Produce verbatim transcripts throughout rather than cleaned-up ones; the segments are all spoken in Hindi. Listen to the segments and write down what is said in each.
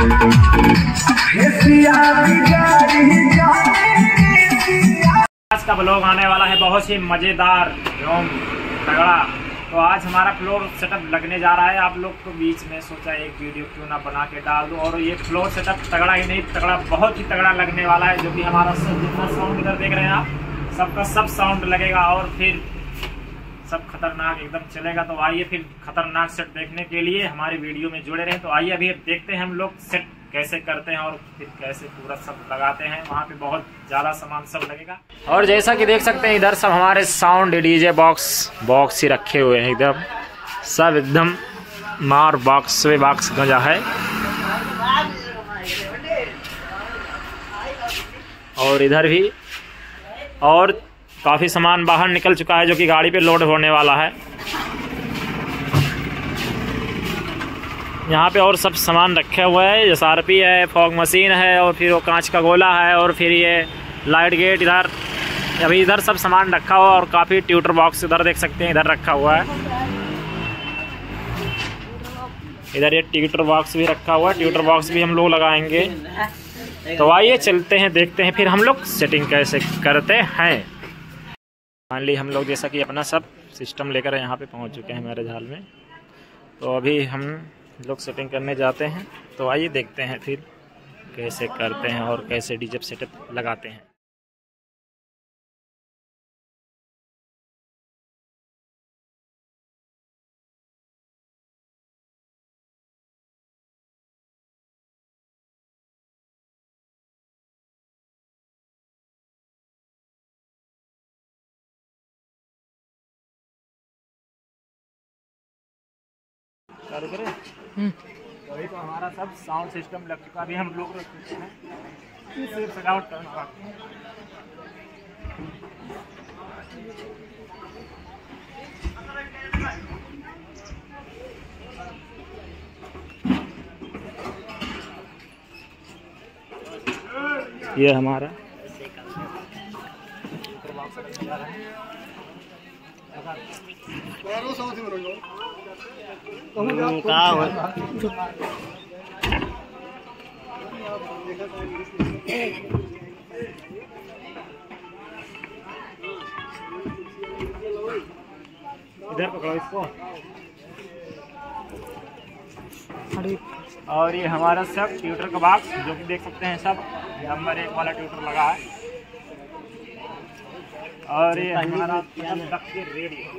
आज का ब्लॉग आने वाला है बहुत ही मजेदार एवं तगड़ा। तो आज हमारा फ्लोर सेटअप लगने जा रहा है। आप लोग को बीच में सोचा एक वीडियो क्यों ना बना के डाल दूं। और ये फ्लोर सेटअप तगड़ा ही नहीं तगड़ा बहुत ही तगड़ा लगने वाला है, जो कि हमारा सब जितना साउंड इधर देख रहे हैं आप सबका सब साउंड लगेगा और फिर सब खतरनाक एकदम चलेगा। तो आइए फिर खतरनाक सेट देखने के लिए हमारे वीडियो में जुड़े रहें। तो आइए अभी देखते हैं हम लोग सेट कैसे करते हैं और फिर कैसे पूरा सब लगाते हैं। वहाँ पे बहुत ज़्यादा सामान सब लगेगा। और जैसा कि देख सकते हैं इधर सब हमारे साउंड डीजे बॉक्स बॉक्स ही रखे हुए हैं एकदम सब एकदम मार बॉक्स वे बॉक्स गंजा है। और इधर भी और काफ़ी सामान बाहर निकल चुका है जो कि गाड़ी पे लोड होने वाला है। यहाँ पे और सब सामान रखे हुए हैं, एस आर पी है, फॉग मशीन है और फिर वो कांच का गोला है और फिर ये लाइट गेट इधर अभी इधर सब सामान रखा हुआ और काफ़ी ट्यूटर बॉक्स इधर देख सकते हैं इधर रखा हुआ है। इधर ये ट्यूटर बॉक्स भी रखा हुआ है, ट्यूटर बॉक्स भी हम लोग लगाएंगे। तो आइए चलते हैं देखते हैं फिर हम लोग सेटिंग कैसे करते हैं। मान ली हम लोग जैसा कि अपना सब सिस्टम लेकर यहाँ पे पहुँच चुके हैं मैरिज हॉल में। तो अभी हम लोग सेटिंग करने जाते हैं। तो आइए देखते हैं फिर कैसे करते हैं और कैसे डीजे सेटअप लगाते हैं। चालू करें। तो अभी तो हमारा सब साउंड सिस्टम लग चुका। अभी हम लोग रख चुके हैं सिर्फ सजावट करना बाकी है। ये हमारा इधर पकड़ो इसको। और ये हमारा सब ट्यूटर का बॉक्स जो कि देख सकते हैं सब नंबर एक वाला ट्यूटर लगा है। और ये हमारा रेडियो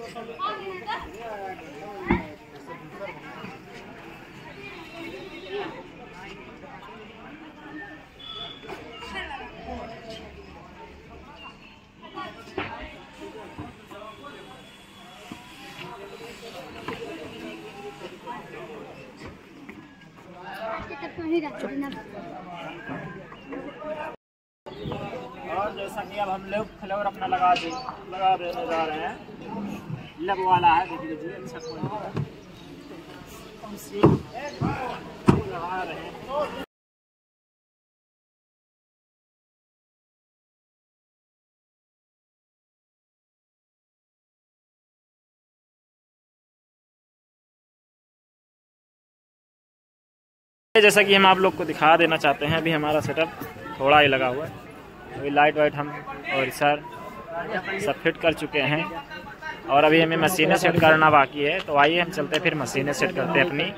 और जैसा कि अब हम लोग फ्लेवर अपना लगा दे लगा देने जा रहे हैं। लब वाला है देख लीजिए अच्छा क्वालिटी लगा रहे हैं। जैसा कि हम आप लोग को दिखा देना चाहते हैं, अभी हमारा सेटअप थोड़ा ही लगा हुआ है। अभी लाइट वाइट हम और सर सब फिट कर चुके हैं और अभी हमें मशीनें सेट करना बाकी है। तो आइए हम चलते हैं फिर मशीनें सेट करते हैं अपनी।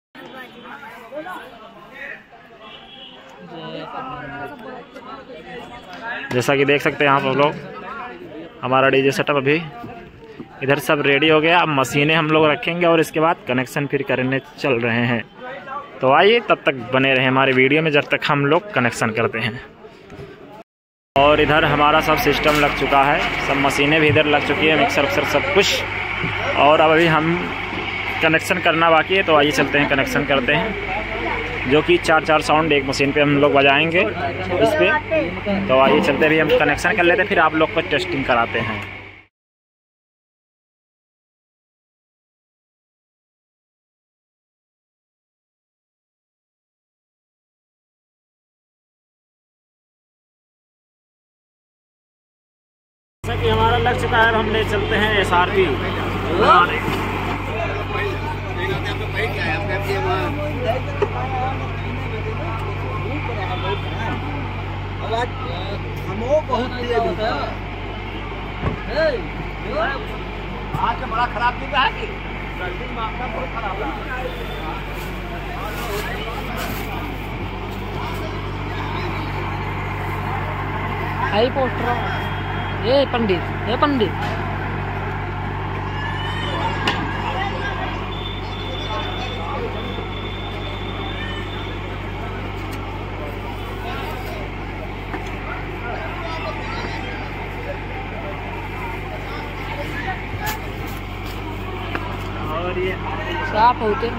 जैसा कि देख सकते हैं आप लोग हमारा डीजे सेटअप अभी इधर सब रेडी हो गया। अब मशीनें हम लोग रखेंगे और इसके बाद कनेक्शन फिर करने चल रहे हैं। तो आइए तब तक बने रहे हमारे वीडियो में जब तक हम लोग कनेक्शन करते हैं। और इधर हमारा सब सिस्टम लग चुका है, सब मशीनें भी इधर लग चुकी है, मिक्सर विक्सर सब कुछ। और अब अभी हम कनेक्शन करना बाकी है। तो आइए चलते हैं कनेक्शन करते हैं, जो कि चार चार साउंड एक मशीन पे हम लोग बजाएंगे इस पर। तो आइए चलते भी हम कनेक्शन कर लेते हैं, फिर आप लोग को टेस्टिंग कराते हैं। जैसा कि हमारा लग चुका है, हम ले चलते हैं एस आर पी। आज हमो बहुत तेज होता है। आज बड़ा खराब दिन रहा है कि सर्दी मामला बहुत खराब रहा। हाई पोस्टर ये पंडित ये पंडित और ये साफ होते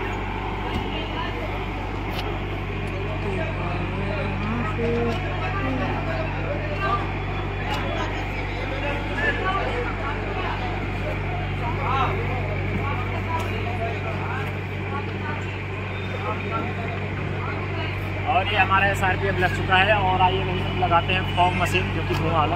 और ये हमारा एस आर पी अब लग चुका है। और आइए वही हम लगाते हैं फॉग मशीन जो कि धुआं वाला।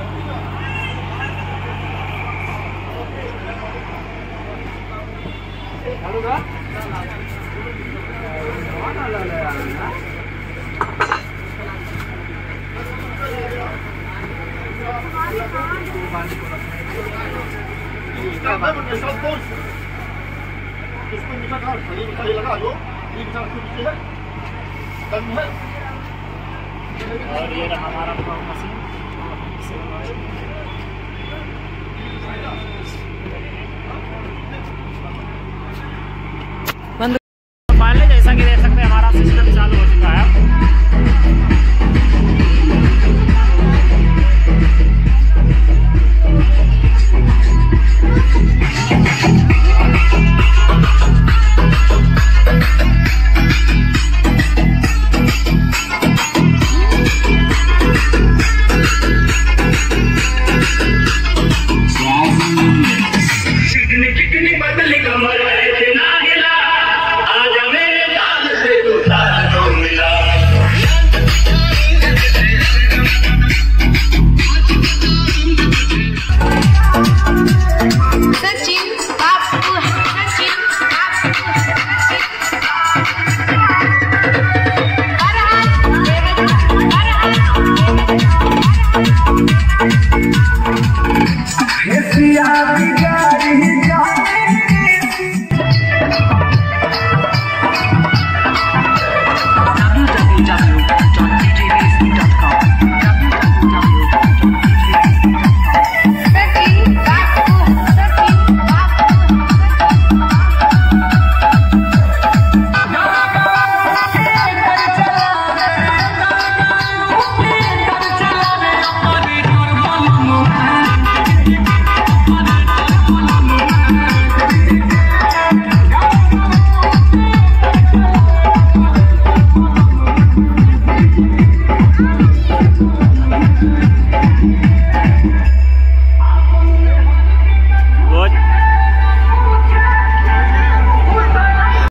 और ये रहा हमारा फॉग मशीन।